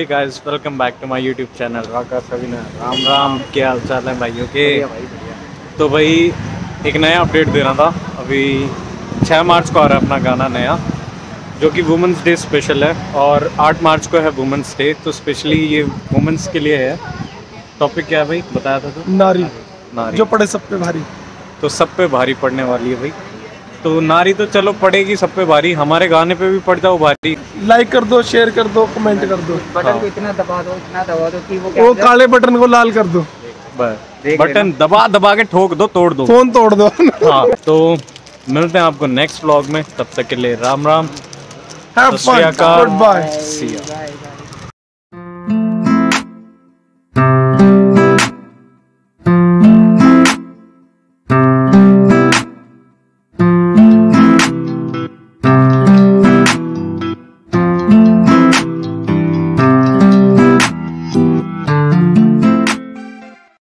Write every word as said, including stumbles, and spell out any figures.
Hey guys, welcome back to my YouTube channel Raka Savina. Ram Ram, क्या हाल चाल है भाइयों के। तो भाई एक नया अपडेट दे रहा था। अभी छह मार्च को आ रहा है अपना गाना नया, जो कि वुमेंस डे स्पेशल है, और आठ मार्च को है वुमेंस डे, तो स्पेशली ये वुमेंस के लिए है। टॉपिक क्या है भाई, बताया था तो? नारी, नारी जो पड़े सब पे भारी। तो सब पे भारी पड़ने वाली है भाई। तो नारी तो चलो पड़ेगी सब पे भारी, हमारे गाने पे भी पड़ जाओ भारी। लाइक कर दो, शेयर कर दो, कमेंट कर दो, बटन को इतना दबा दो, इतना दबा दो कि वो क्या वो काले बटन को लाल कर दो, बस बटन दबा दबा के ठोक दो, तोड़ दो, फोन तोड़ दो। हाँ, तो मिलते हैं आपको नेक्स्ट व्लॉग में, तब तक के लिए Ram Ram, Have fun. Goodbye. See ya।